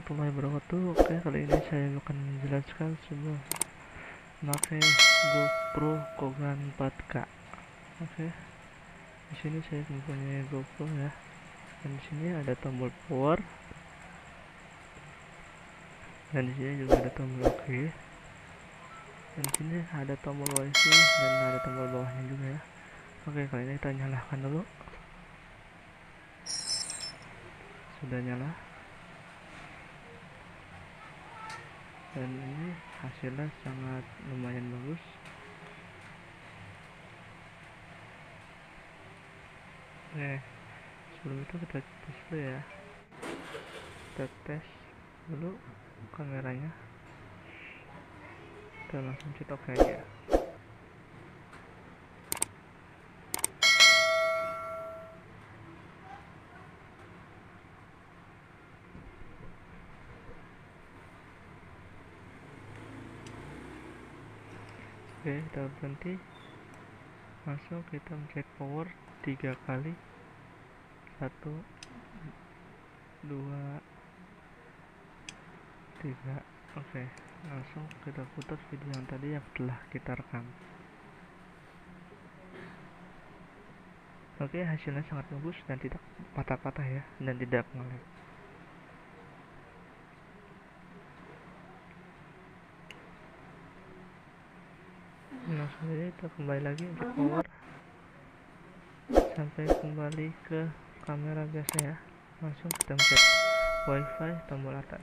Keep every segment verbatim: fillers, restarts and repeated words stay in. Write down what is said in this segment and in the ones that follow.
warahmatullahi wabarakatuh. Oke, kali ini saya akan menjelaskan sebuah memakai GoPro Kogan empat K. Oke, di sini saya mempunyai GoPro ya, dan di sini ada tombol power, dan di sini juga ada tombol OK, dan di sini ada tombol wifi dan ada tombol bawahnya juga ya. Oke, kali ini kita nyalakan dulu. Sudah nyala. Dan ini hasilnya sangat lumayan bagus. Oke, sebelum itu kita tes dulu ya. Kita tes dulu kameranya. Kita langsung cetok aja. Oke, kita berhenti. Langsung kita mencet power tiga kali. Satu, dua, tiga. Oke, langsung kita putar video yang tadi yang telah kita rekam. Oke, hasilnya sangat bagus dan tidak patah-patah ya, dan tidak nge-lag. Langsung saja kita kembali lagi untuk power sampai kembali ke kamera biasa ya. Langsung kita mencet wifi tombol atas,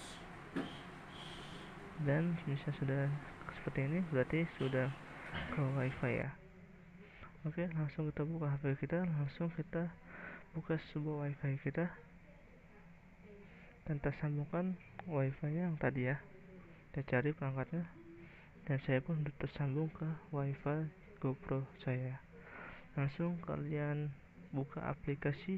dan bisa sudah seperti ini, berarti sudah ke wifi ya. Oke, langsung kita buka H P kita, langsung kita buka sebuah wifi kita dan kita sambungkan wifi nya yang tadi ya. Kita cari perangkatnya, dan saya pun sudah tersambung ke wifi GoPro saya. Langsung kalian buka aplikasi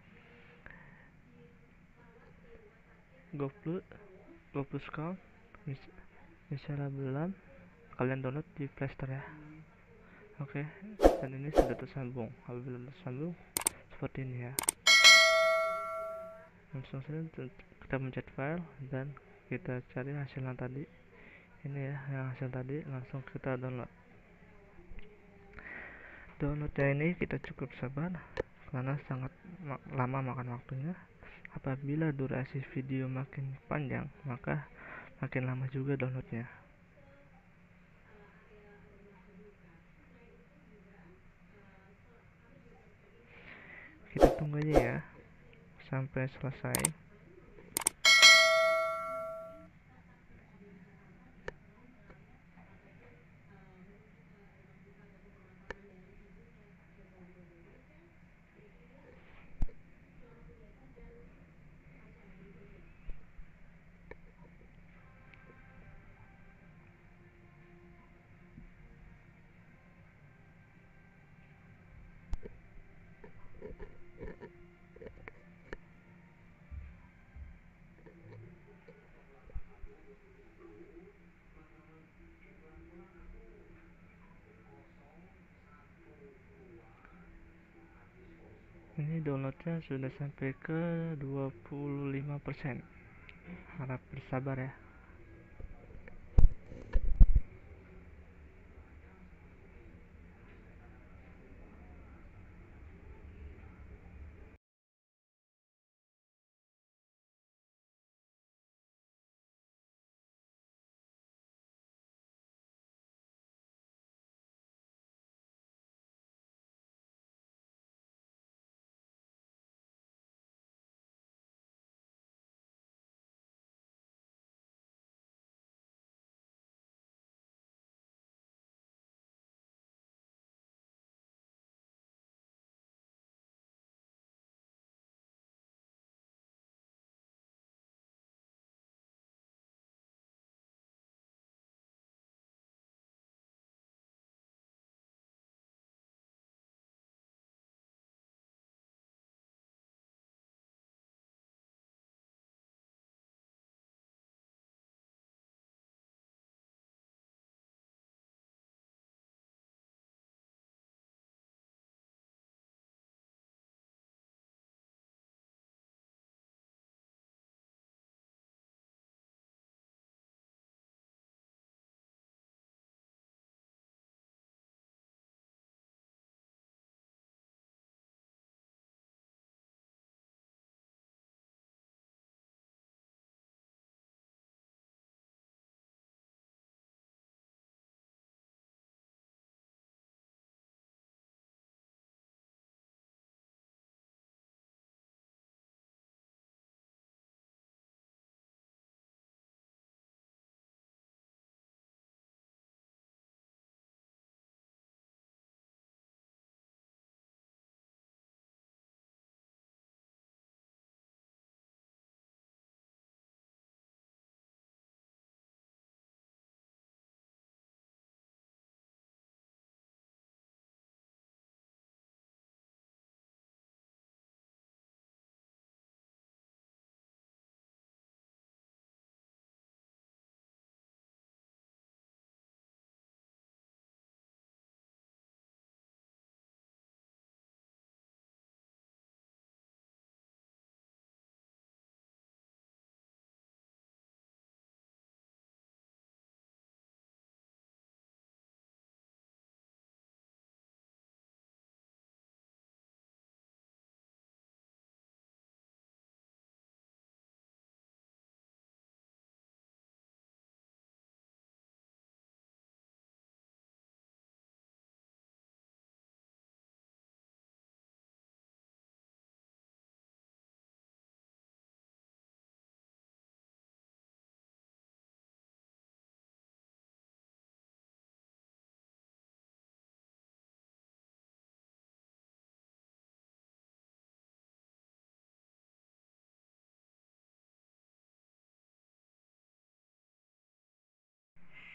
GoPro GoPro Scout, misalnya belum, kalian download di Playstore ya. Oke, dan ini sudah tersambung. Kalau belum tersambung seperti ini ya. Langsung saja kita mencet file dan kita cari hasil yang tadi. Ini ya, yang hasil tadi. Langsung kita download. Downloadnya ini kita cukup sabar karena sangat lama makan waktunya. Apabila durasi video makin panjang, maka makin lama juga downloadnya. Kita tunggu aja ya sampai selesai. Ini downloadnya sudah sampai ke dua puluh lima persen. Harap bersabar ya.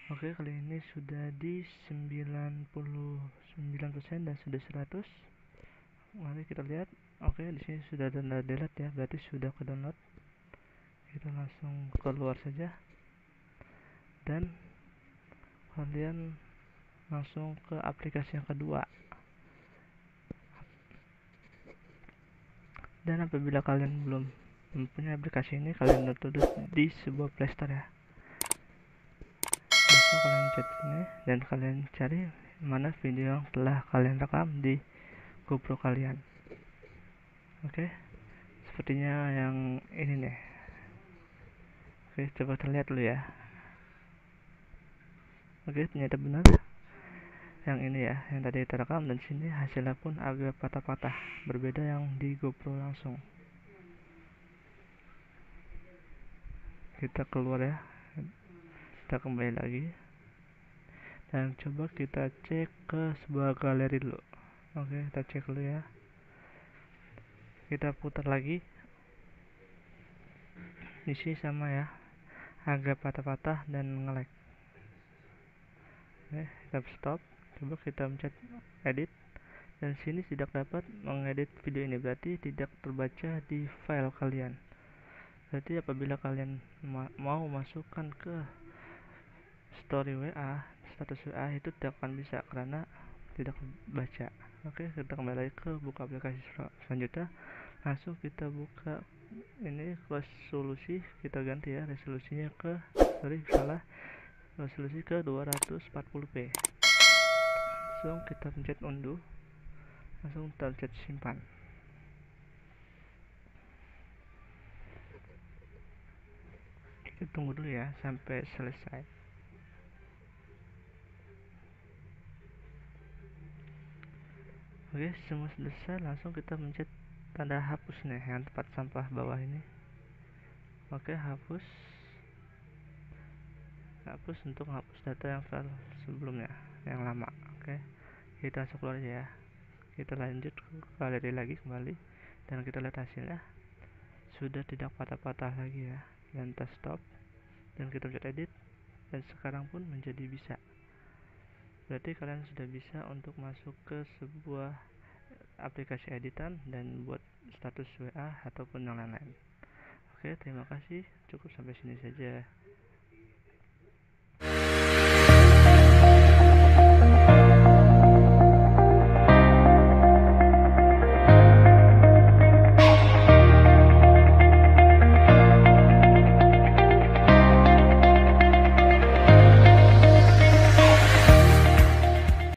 Oke, kali ini sudah di sembilan puluh sembilan persen dan sudah seratus. Mari kita lihat. Oke, di sini sudah download delete ya, berarti sudah ke download. Kita langsung keluar saja dan kalian langsung ke aplikasi yang kedua. Dan apabila kalian belum mempunyai aplikasi ini, kalian download di sebuah playstore ya. Langsung kalian chat ini dan kalian cari mana video yang telah kalian rekam di GoPro kalian. Oke, sepertinya yang ini nih. Oke, coba terlihat dulu ya. Oke, ternyata benar yang ini ya, yang tadi kita rekam, dan sini hasilnya pun agak patah-patah, berbeda yang di GoPro langsung. Kita keluar ya, kita kembali lagi dan coba kita cek ke sebuah galeri dulu. Oke, kita cek dulu ya, kita putar lagi. Di sini sama ya, agak patah-patah dan nge-lag. Oke, kita stop, coba kita mencet edit, dan sini tidak dapat mengedit video ini, berarti tidak terbaca di file kalian. Berarti apabila kalian ma mau masukkan ke story W A, status W A itu tidak akan bisa karena tidak baca. Oke, kita kembali lagi ke buka aplikasi selanjutnya. Langsung kita buka ini resolusi, kita ganti ya resolusinya ke sorry salah resolusi ke dua ratus empat puluh p. Langsung kita pencet undo, langsung kita pencet simpan. Kita tunggu dulu ya sampai selesai. Oke, semua selesai, langsung kita mencet tanda hapus nih yang tempat sampah bawah ini. Oke, hapus hapus untuk hapus data yang file sebelumnya, yang lama. Oke, kita masuk keluar aja ya. Kita lanjut ke galeri lagi kembali dan kita lihat hasilnya sudah tidak patah-patah lagi ya, dan kita stop dan kita pencet edit, dan sekarang pun menjadi bisa. Berarti kalian sudah bisa untuk masuk ke sebuah aplikasi editan dan buat status W A ataupun yang lain-lain. Oke, terima kasih, cukup sampai sini saja.